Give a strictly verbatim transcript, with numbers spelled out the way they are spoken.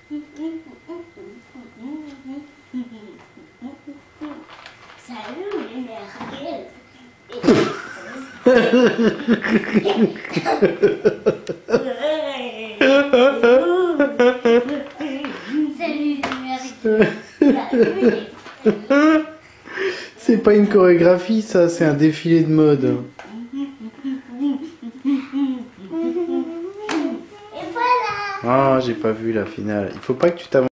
Salut les merguez. Salut les merguez. C'est pas une chorégraphie, ça, c'est un défilé de mode. Et voilà. Ah, j'ai pas vu la finale. Il faut pas que tu t'avances.